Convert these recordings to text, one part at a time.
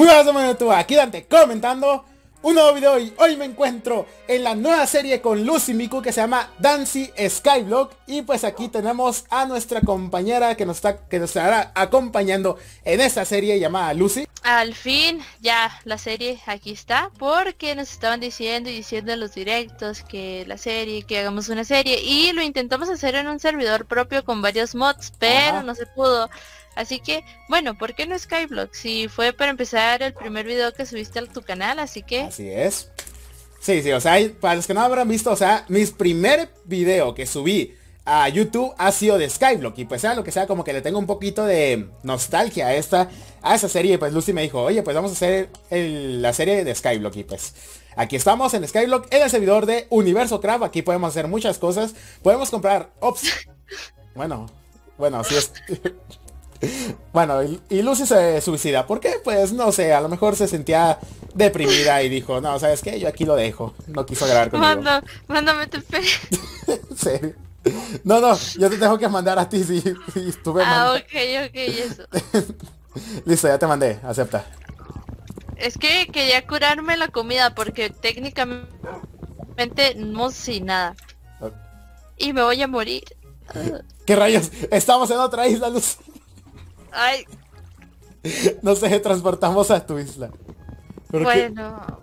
Muy buenas de YouTube, aquí Dante comentando un nuevo video y hoy me encuentro en la nueva serie con Luz y Miku que se llama Dancy Skyblock. Y pues aquí tenemos a nuestra compañera que nos estará acompañando en esta serie llamada Lucy. Al fin, ya la serie aquí está, porque nos estaban diciendo en los directos que la serie, que hagamos una serie, y lo intentamos hacer en un servidor propio con varios mods, pero no se pudo. Así que, bueno, ¿por qué no Skyblock? Si fue para empezar el primer video que subiste a tu canal, así que... Así es. Sí, o sea, para los que no habrán visto, o sea, mi primer video que subí a YouTube ha sido de Skyblock. Y pues sea lo que sea, como que le tengo un poquito de nostalgia a esa serie. Y pues Lucy me dijo, oye, pues vamos a hacer la serie de Skyblock. Y pues aquí estamos en Skyblock, en el servidor de Universo Craft. Aquí podemos hacer muchas cosas. Podemos comprar Bueno, sí es... Bueno, y Lucy se suicida. ¿Por qué? Pues no sé, a lo mejor se sentía deprimida y dijo, no, ¿sabes qué? Yo aquí lo dejo. No quiso grabar conmigo. Mándame TP. ¿En serio? No, yo te tengo que mandar a ti si estuve ok, eso. Listo, ya te mandé, acepta. Es que quería curarme la comida porque técnicamente no sé nada. Y me voy a morir. ¿Qué rayos? Estamos en otra isla, Luz. Ay. No sé, transportamos a tu isla. Bueno.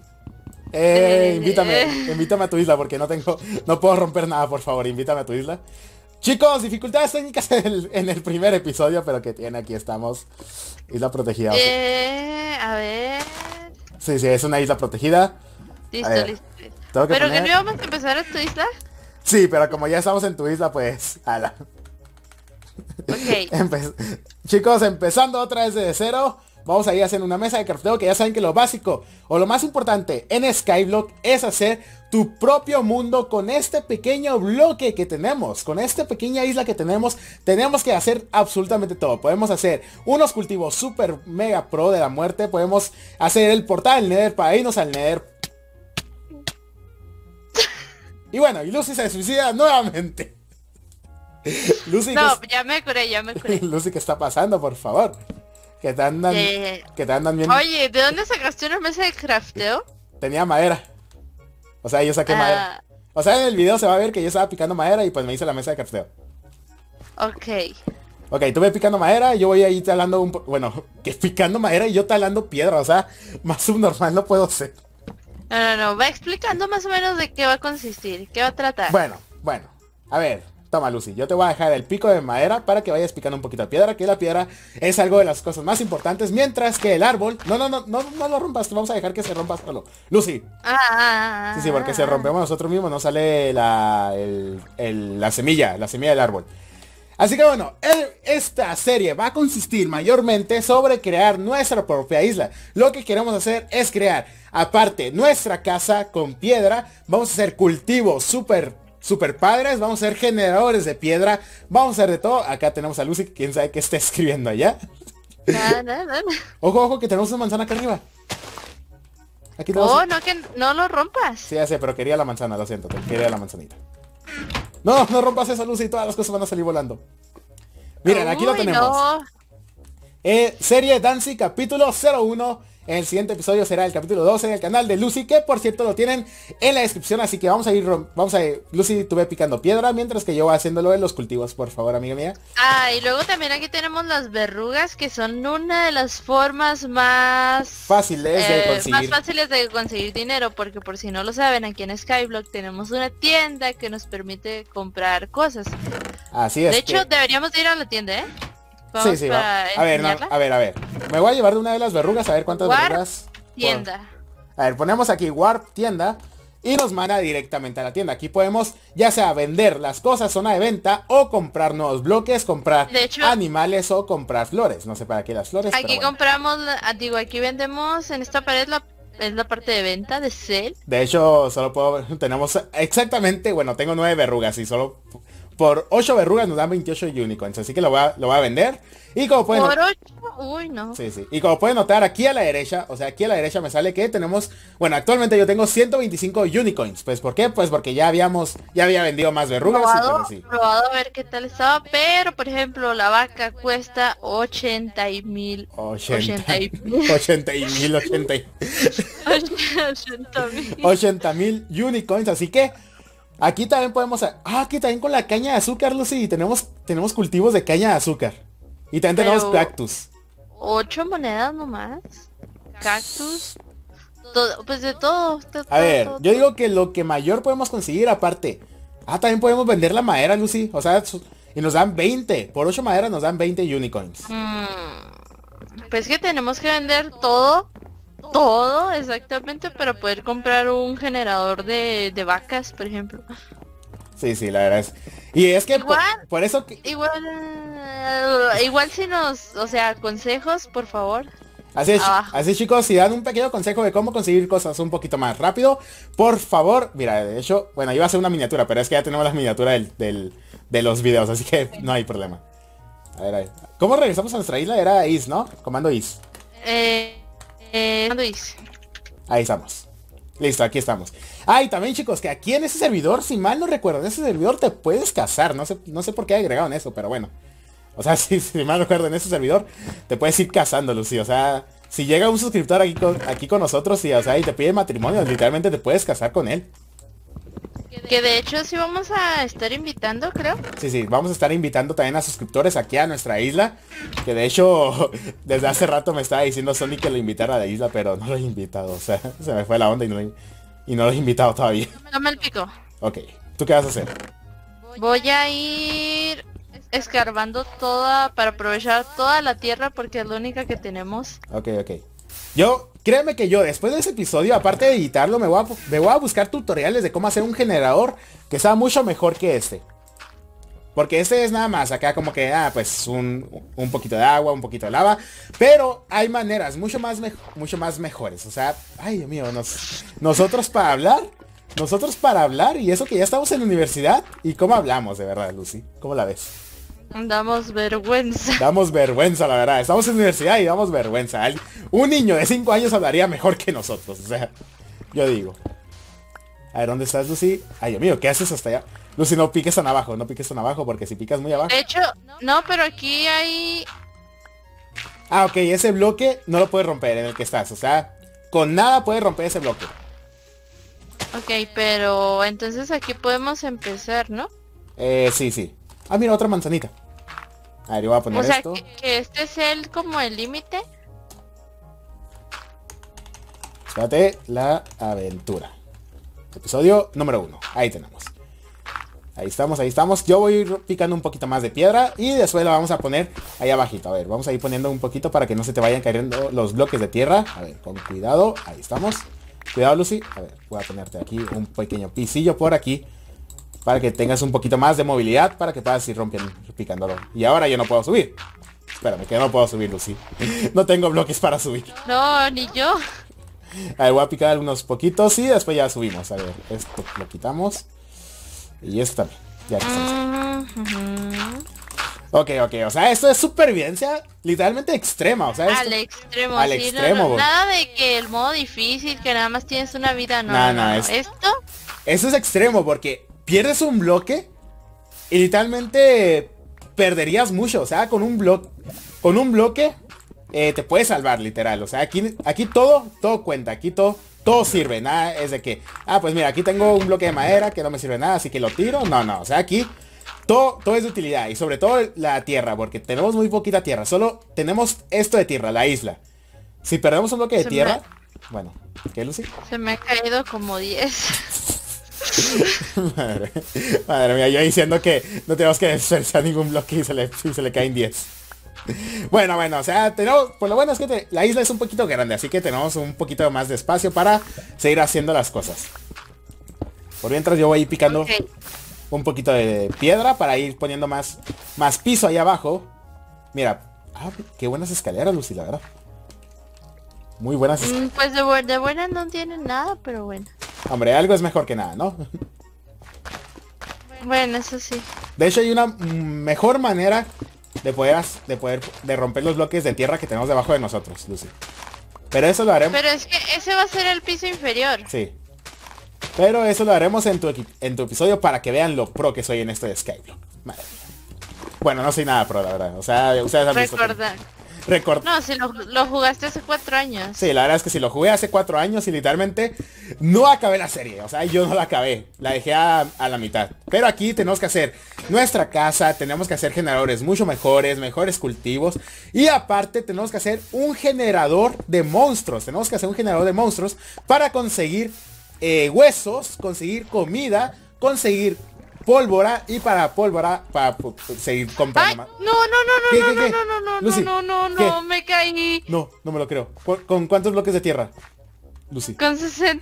Invítame a tu isla porque no puedo romper nada, por favor, invítame a tu isla. Chicos, dificultades técnicas en el primer episodio, pero que tiene, aquí estamos. Isla protegida. A ver. Sí, es una isla protegida. Listo. ¿Pero que no íbamos a empezar a tu isla? Sí, pero como ya estamos en tu isla, pues... ala. Ok. Chicos, empezando otra vez desde cero. Vamos a ir haciendo una mesa de crafteo, que ya saben que lo básico o lo más importante en Skyblock es hacer tu propio mundo con este pequeño bloque que tenemos. Con esta pequeña isla que tenemos que hacer absolutamente todo. Podemos hacer unos cultivos super mega pro de la muerte. Podemos hacer el portal del Nether para irnos al Nether. Y bueno, y Lucy se suicida nuevamente. Lucy, no, ya me curé. Lucy, ¿qué está pasando, por favor? Que te andan bien. Oye, ¿de dónde sacaste una mesa de crafteo? Tenía madera. O sea, yo saqué madera. O sea, en el video se va a ver que yo estaba picando madera y pues me hice la mesa de crafteo. Ok, tuve picando madera y yo voy ahí talando bueno, que picando madera y yo talando piedra. O sea, más subnormal no puedo ser. No, va explicando más o menos de qué va a consistir, qué va a tratar. Bueno, a ver, toma Lucy, yo te voy a dejar el pico de madera para que vayas picando un poquito de piedra, que la piedra es algo de las cosas más importantes, mientras que el árbol, no lo rompas, vamos a dejar que se rompa solo. Lucy. Sí, porque si rompemos nosotros mismos no sale la semilla del árbol. Así que bueno, esta serie va a consistir mayormente sobre crear nuestra propia isla. Lo que queremos hacer es crear, aparte, nuestra casa con piedra. Vamos a hacer cultivos super padres. Vamos a hacer generadores de piedra. Vamos a hacer de todo. Acá tenemos a Lucy, quién sabe qué está escribiendo allá. Ojo, que tenemos una manzana acá arriba. Aquí tenemos... no, que no lo rompas. Sí, ya sé, pero quería la manzana, lo siento, quería la manzanita. No rompas eso, Lucy, todas las cosas van a salir volando. Miren, aquí lo tenemos. Serie Dancy capítulo 01. En el siguiente episodio será el capítulo 12 del canal de Lucy, que por cierto lo tienen en la descripción. Así que vamos a ir, Lucy, tú ve picando piedra mientras que yo voy haciéndolo en los cultivos, por favor, amiga mía. Y luego también aquí tenemos las verrugas, que son una de las formas más fáciles de conseguir dinero, porque por si no lo saben, aquí en Skyblock tenemos una tienda que nos permite comprar cosas. Así es. De hecho, deberíamos ir a la tienda, ¿eh? Sí, va. A ver. Me voy a llevar de una de las verrugas a ver cuántas verrugas. Tienda. A ver, ponemos aquí Warp tienda y nos manda directamente a la tienda. Aquí podemos ya sea vender las cosas, zona de venta, o comprar nuevos bloques, comprar animales o comprar flores. No sé para qué las flores. Aquí compramos, aquí vendemos en esta pared es la parte de venta de sell. De hecho, tenemos exactamente, bueno, tengo 9 verrugas y solo por 8 verrugas nos dan 28 unicoins. Así que lo voy a vender. Y como pueden... Por 8, uy no. Sí, sí. Y como pueden notar aquí a la derecha, o sea, aquí a la derecha me sale que tenemos, bueno, actualmente yo tengo 125 unicoins. Pues ¿por qué? Pues porque ya había vendido más verrugas y pues así. Probado a ver qué tal estaba, pero por ejemplo la vaca cuesta 80.000. 80.000 unicoins, así que aquí también podemos... aquí también con la caña de azúcar, Lucy, tenemos cultivos de caña de azúcar. Y también tenemos cactus. 8 monedas nomás. Cactus. Todo, pues de todo. A ver, yo digo que lo que mayor podemos conseguir aparte. También podemos vender la madera, Lucy. O sea, y nos dan 20. Por 8 maderas nos dan 20 unicoins. Pues que tenemos que vender todo. Todo, exactamente, para poder comprar un generador de vacas, por ejemplo. Sí, sí, la verdad es. Y es que igual, por eso que... Igual si nos, o sea, consejos, por favor. Así chicos, si dan un pequeño consejo de cómo conseguir cosas un poquito más rápido, por favor, mira, de hecho, bueno, iba a ser una miniatura, pero es que ya tenemos la miniatura de los videos, así que no hay problema. A ver. ¿Cómo regresamos a nuestra isla? Era IS, ¿no? Comando IS. Comando IS. Ahí estamos. Listo, aquí estamos. Y también chicos, que aquí en ese servidor, si mal no recuerdo, en ese servidor te puedes casar. No sé por qué agregaron eso, pero bueno. O sea, si mal no recuerdo, en ese servidor te puedes ir casando, Lucy. O sea, si llega un suscriptor aquí con nosotros y te pide matrimonio, literalmente te puedes casar con él. Que de hecho sí vamos a estar invitando, creo. Sí, vamos a estar invitando también a suscriptores aquí a nuestra isla. Que de hecho, desde hace rato me estaba diciendo Sony que lo invitara a la isla, pero no lo he invitado. O sea, se me fue la onda y no lo he invitado todavía. Dame el pico. Ok, ¿tú qué vas a hacer? Voy a ir escarbando para aprovechar toda la tierra porque es la única que tenemos. Ok. Créeme que yo después de ese episodio, aparte de editarlo, me voy a buscar tutoriales de cómo hacer un generador que sea mucho mejor que este. Porque este es nada más acá como que, pues un poquito de agua, un poquito de lava. Pero hay maneras mucho más mejores. O sea, ay Dios mío, nosotros para hablar y eso que ya estamos en la universidad. ¿Y cómo hablamos de verdad, Lucy? ¿Cómo la ves? Damos vergüenza. Damos vergüenza, la verdad. Estamos en la universidad y damos vergüenza. Un niño de 5 años hablaría mejor que nosotros. O sea, yo digo. A ver, ¿dónde estás, Lucy? Ay, Dios mío, ¿qué haces hasta allá? Lucy, no piques tan abajo, porque si picas muy abajo... De hecho, no, pero aquí hay... ok, ese bloque no lo puedes romper en el que estás. O sea, con nada puedes romper ese bloque. Ok, pero entonces aquí podemos empezar, ¿no? Sí. Mira, otra manzanita. A ver, yo voy a poner esto. O sea, que este es como el límite. Espérate, la aventura. Episodio número 1. Ahí tenemos. Ahí estamos. Yo voy a ir picando un poquito más de piedra y después la vamos a poner ahí abajito. A ver, vamos a ir poniendo un poquito para que no se te vayan cayendo los bloques de tierra. A ver, con cuidado. Ahí estamos. Cuidado, Lucy. A ver, voy a ponerte aquí un pequeño pisillo por aquí. Para que tengas un poquito más de movilidad. Para que puedas ir picándolo. Y ahora yo no puedo subir. Espérame, que no puedo subir, Lucy. No tengo bloques para subir. No, ni yo. A ver, voy a picar unos poquitos y después ya subimos. A ver, esto lo quitamos. Y esto también. Ya que estamos. Ok. O sea, esto es supervivencia literalmente extrema. O sea, al extremo. No, nada de que el modo difícil, que nada más tienes una vida. No. Esto es extremo porque pierdes un bloque y literalmente perderías mucho. O sea, con un bloque te puedes salvar, literal. O sea, aquí todo cuenta. Aquí todo sirve. Nada es de que, pues mira, aquí tengo un bloque de madera que no me sirve nada, así que lo tiro. No. O sea, aquí todo es de utilidad. Y sobre todo la tierra, porque tenemos muy poquita tierra. Solo tenemos esto de tierra, la isla. Si perdemos un bloque de tierra... Bueno, ¿qué, Lucy? Se me ha caído como 10. Madre mía, yo diciendo que no tenemos que desperdiciar ningún bloque y se le caen 10. Bueno, o sea, por lo bueno es que la isla es un poquito grande, así que tenemos un poquito más de espacio para seguir haciendo las cosas. Por mientras yo voy a ir picando un poquito de piedra para ir poniendo más piso ahí abajo. Mira, qué buenas escaleras, Lucy, la verdad. Muy buenas escaleras. Pues de buena no tienen nada, pero bueno. Hombre, algo es mejor que nada, ¿no? Bueno, eso sí. De hecho hay una mejor manera de romper los bloques de tierra que tenemos debajo de nosotros, Lucy. Pero eso lo haremos. Pero es que ese va a ser el piso inferior. Sí. Pero eso lo haremos en tu episodio para que vean lo pro que soy en esto de Skyblock. Madre mía. Bueno, no soy nada pro, la verdad. O sea, ustedes han visto. No, si lo jugaste hace 4 años. Sí, la verdad es que si lo jugué hace 4 años y literalmente no acabé la serie. O sea, yo no la acabé. La dejé a la mitad. Pero aquí tenemos que hacer nuestra casa. Tenemos que hacer generadores mucho mejores cultivos. Y aparte tenemos que hacer un generador de monstruos. Tenemos que hacer un generador de monstruos para conseguir huesos, conseguir comida, conseguir pólvora y para pólvora para seguir comprando más. No, me caí. No me lo creo. ¿Con cuántos bloques de tierra, Lucy? Con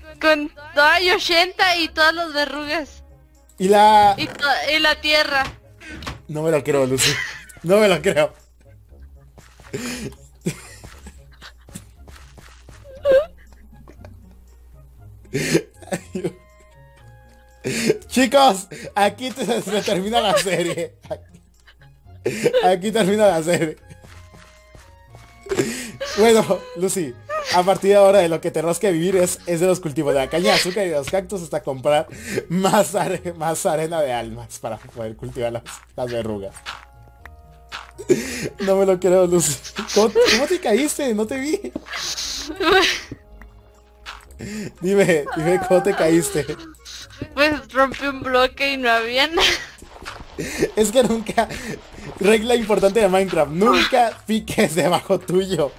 80 y todas las verrugas. Y la tierra. No me lo creo, Lucy. No me lo creo. Chicos, aquí se termina la serie. Aquí termina la serie. Bueno, Lucy, a partir de ahora de lo que tenemos que vivir es de los cultivos de la caña de azúcar y de los cactus hasta comprar más arena de almas para poder cultivar las verrugas. No me lo creo, Lucy. ¿Cómo te caíste? No te vi. Dime, ¿cómo te caíste? Pues rompí un bloque y no había nada. Es que nunca... Regla importante de Minecraft, nunca piques debajo tuyo.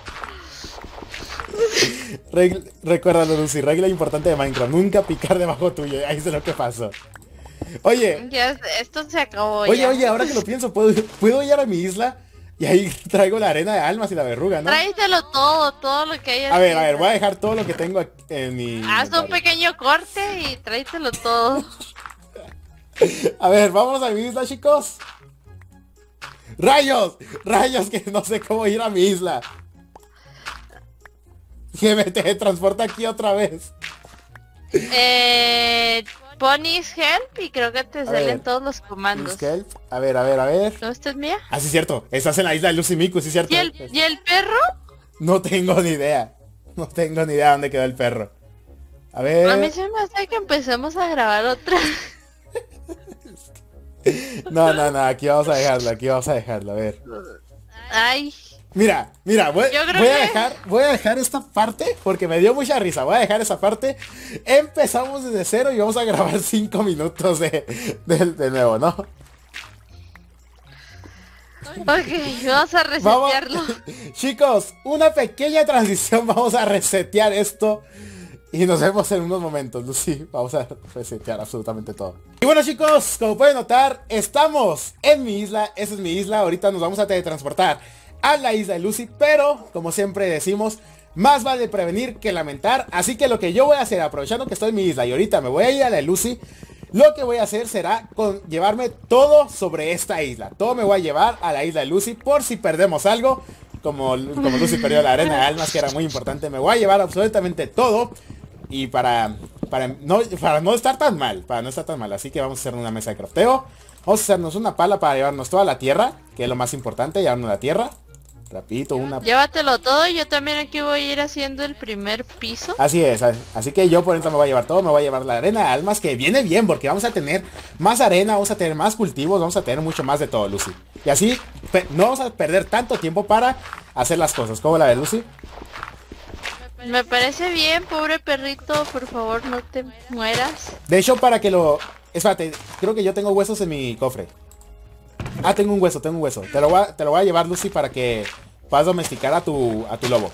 Recuérdalo, Lucy, regla importante de Minecraft, nunca picar debajo tuyo. Ahí es lo que pasó. Oye. Ya, esto se acabó. Oye, ahora que lo pienso, ¿puedo ir a mi isla? Y ahí traigo la arena de almas y la verruga, ¿no? Tráetelo todo lo que haya. A ver, voy a dejar todo lo que tengo en mi... Haz un pequeño corte y tráetelo todo. A ver, vamos a mi isla, chicos. ¡Rayos! ¡Rayos! Que no sé cómo ir a mi isla. Que me teletransporta aquí otra vez. Ponis help y creo que te salen todos los comandos. Help. A ver. ¿No estás mía? Ah, sí, cierto. Estás en la isla de Lucy Miku, sí, cierto. ¿Y el perro? No tengo ni idea. No tengo ni idea dónde quedó el perro. A ver. A mí se me hace que empecemos a grabar otra. No, aquí vamos a dejarlo, a ver. Ay. Mira, voy a dejar esta parte porque me dio mucha risa. Voy a dejar esa parte. Empezamos desde cero y vamos a grabar 5 minutos de nuevo, ¿no? Ok, vamos a resetearlo. Chicos, una pequeña transición. Vamos a resetear esto. Y nos vemos en unos momentos, Lucy. Vamos a resetear absolutamente todo. Y bueno, chicos, como pueden notar, estamos en mi isla. Esa es mi isla. Ahorita nos vamos a teletransportar a la isla de Lucy. Pero, como siempre decimos, más vale prevenir que lamentar. Así que lo que yo voy a hacer, aprovechando que estoy en mi isla y ahorita me voy a ir a la de Lucy, lo que voy a hacer será llevarme todo sobre esta isla. Todo me voy a llevar a la isla de Lucy por si perdemos algo. Como Lucy perdió la arena de almas, que era muy importante. Me voy a llevar absolutamente todo. Y para no estar tan mal. Así que vamos a hacer una mesa de crafteo. Vamos a hacernos una pala para llevarnos toda la tierra, que es lo más importante, llevarnos la tierra. Rapidito, Llévatelo todo, yo también aquí voy a ir haciendo el primer piso. Así es, así que yo por dentro me voy a llevar todo, me voy a llevar la arena de almas, que viene bien, porque vamos a tener más arena, vamos a tener más cultivos, vamos a tener mucho más de todo, Lucy. Y así no vamos a perder tanto tiempo para hacer las cosas. ¿Cómo la ves, Lucy? Me parece bien, pobre perrito, por favor no te mueras. De hecho, para que lo... Espérate, creo que yo tengo huesos en mi cofre. Ah, tengo un hueso. Te lo voy a llevar, Lucy, para que puedas domesticar a tu lobo.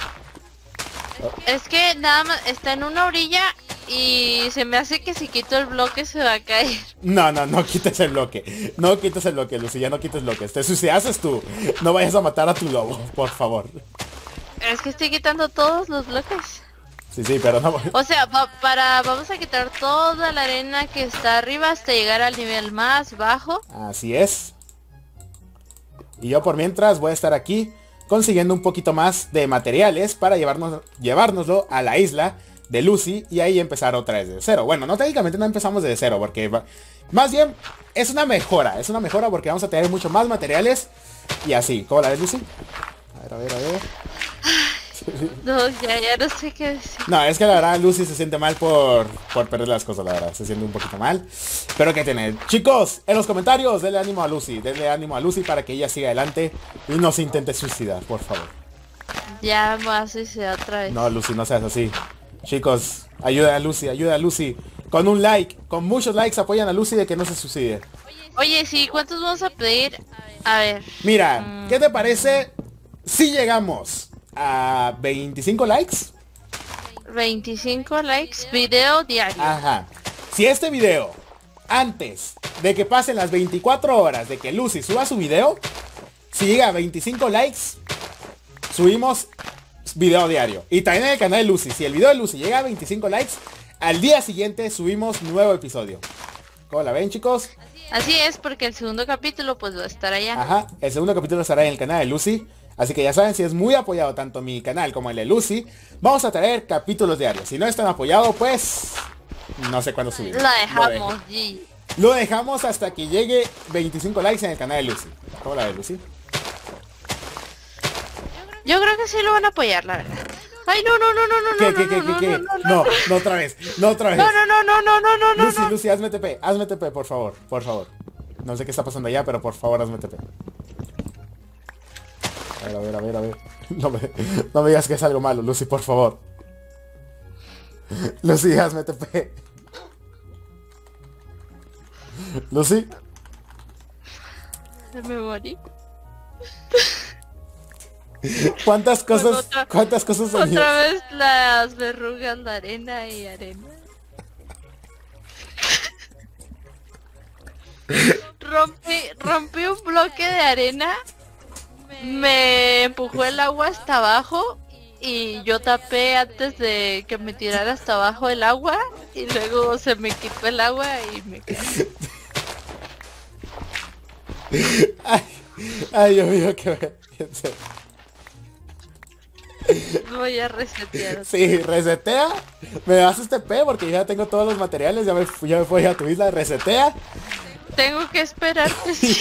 Es que nada más está en una orilla y se me hace que si quito el bloque se va a caer. No quites el bloque. No quites el bloque, Lucy, ya no quites bloques. Si haces tú, no vayas a matar a tu lobo, por favor. Es que estoy quitando todos los bloques. Sí, pero no. O sea, vamos a quitar toda la arena que está arriba hasta llegar al nivel más bajo. Así es. Y yo por mientras voy a estar aquí consiguiendo un poquito más de materiales para llevárnoslo a la isla. de Lucy y ahí empezar otra vez de cero. Bueno, no técnicamente no empezamos de cero porque más bien es una mejora porque vamos a tener mucho más materiales y así. ¿Cómo la ves, Lucy? A ver. No, ya no sé qué decir. No, es que la verdad Lucy se siente mal por perder las cosas, la verdad. Se siente un poquito mal. Pero ¿qué tiene? Chicos, en los comentarios, denle ánimo a Lucy. Denle ánimo a Lucy para que ella siga adelante y no se intente suicidar, por favor. Ya me voy a suicidar otra vez. No, Lucy, no seas así. Chicos, ayuda a Lucy. Con un like, con muchos likes apoyan a Lucy de que no se suicide. Oye, sí, ¿cuántos vamos a pedir? A ver. Mira, ¿qué te parece si llegamos a 25 likes? 25 likes, video diario. Ajá. Si este video, antes de que pasen las 24 horas de que Lucy suba su video, si llega a 25 likes, subimos video diario. Y también en el canal de Lucy, si el video de Lucy llega a 25 likes, al día siguiente subimos nuevo episodio. ¿Cómo la ven, chicos? Así es, porque el segundo capítulo pues va a estar allá. Ajá, el segundo capítulo estará en el canal de Lucy. Así que ya saben, si es muy apoyado tanto mi canal como el de Lucy, vamos a traer capítulos diarios. Si no están apoyados, pues no sé cuándo subir. Lo dejamos, G. Lo dejamos hasta que llegue 25 likes en el canal de Lucy. ¿Cómo la ves, Lucy? Yo creo que sí lo van a apoyar, la verdad. Ay, no. ¿Qué? No, otra vez. No. Lucy, hazme TP, por favor. No sé qué está pasando allá, pero por favor, hazme TP. A ver. No me digas que es algo malo, Lucy, por favor. Lucy, hazme TP. Lucy. Me morí. ¿Cuántas cosas son? Otra vez las verrugas, la arena. Rompí un bloque de arena. Me empujó el agua hasta abajo y yo tapé antes de que me tirara hasta abajo el agua y luego se me quitó el agua y me quedé. Ay, Dios mío, que voy a resetear. Sí, resetea. Me das este P porque ya tengo todos los materiales. Ya me fui a tu isla. Resetea. Tengo que esperar.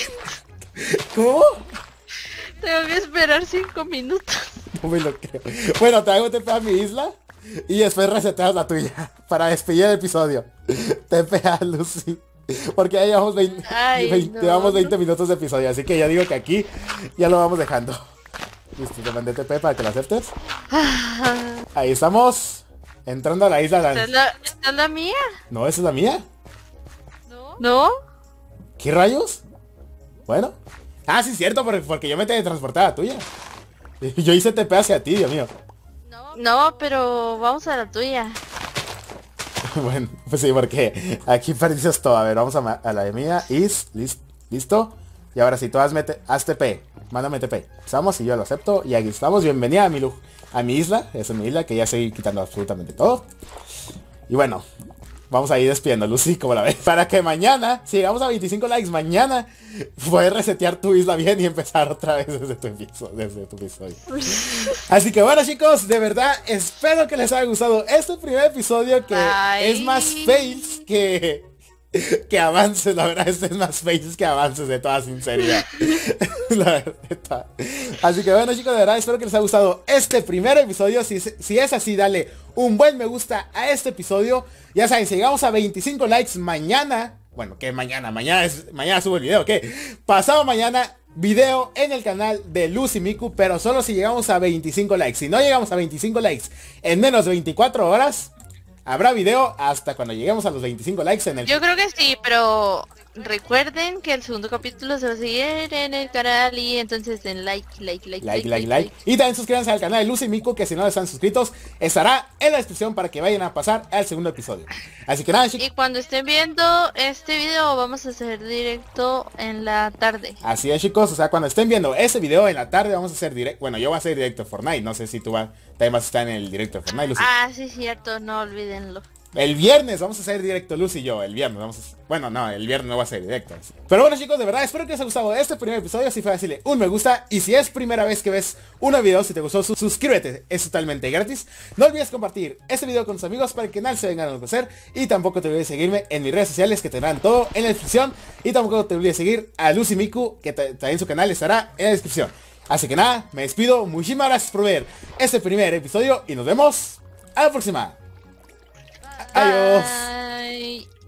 ¿Cómo? Tengo que esperar 5 minutos. No me lo creo. Bueno, te hago TP a mi isla y después reseteas la tuya para despedir el episodio. TP a Lucy. Porque ya llevamos 20 minutos de episodio. Así que ya digo que aquí ya lo vamos dejando. Listo, te mandé TP para que lo aceptes. Ahí estamos. Entrando a la isla. ¿Esta es la mía? No, esa es la mía. ¿No? ¿Qué rayos? Bueno. Ah, sí, cierto, porque yo me teletransportaba a tuya. Yo hice TP hacia ti, Dios mío. No, pero vamos a la tuya. Bueno, pues sí, porque aquí perdiste todo. A ver, vamos a la de mía. Listo. Y ahora sí, tú haz TP. Mándame TP. Estamos y yo lo acepto. Y aquí estamos. Bienvenida a mi isla. Esa es mi isla, que ya estoy quitando absolutamente todo. Y bueno, vamos a ir despidiendo, Lucy, como la ves. Para que mañana, si llegamos a 25 likes, mañana puedes resetear tu isla bien y empezar otra vez desde tu episodio. Así que bueno, chicos, de verdad, espero que les haya gustado este primer episodio que es más fails que avances. La verdad, este es más fails que avances, de toda sinceridad. La verdad. Así que bueno, chicos, de verdad, espero que les haya gustado este primer episodio. Si es así, dale un buen me gusta a este episodio. Ya saben, si llegamos a 25 likes mañana, bueno, que mañana subo el video, ¿qué? Pasado mañana, video en el canal de Lucy Miku, pero solo si llegamos a 25 likes. Si no llegamos a 25 likes en menos de 24 horas, habrá video hasta cuando lleguemos a los 25 likes en el... Yo creo que sí, pero recuerden que el segundo capítulo se va a seguir en el canal y entonces den like. Y también suscríbanse al canal de Lucy Miku, que si no están suscritos, estará en la descripción para que vayan a pasar al segundo episodio. Así que nada, chicos. Y cuando estén viendo este video vamos a hacer directo en la tarde. Así es, chicos, o sea, cuando estén viendo ese video en la tarde vamos a hacer directo. Bueno, yo voy a hacer directo de Fortnite, no sé si tú también vas a estar en el directo de Fortnite, Lucy. Ah, sí, cierto, no olvídenlo. El viernes vamos a hacer directo, Luz y yo. El viernes vamos a... Bueno, no, el viernes no va a ser directo. Pero bueno, chicos, de verdad, espero que os haya gustado este primer episodio. Si fue, decirle un me gusta. Y si es primera vez que ves un video, si te gustó, suscríbete. Es totalmente gratis. No olvides compartir este video con tus amigos para que el canal se vengan a conocer. Y tampoco te olvides seguirme en mis redes sociales, que tendrán todo en la descripción. Y tampoco te olvides seguir a Luz y Miku, que también su canal estará en la descripción. Así que nada, me despido. Muchísimas gracias por ver este primer episodio. Y nos vemos a la próxima. Adiós. Bye.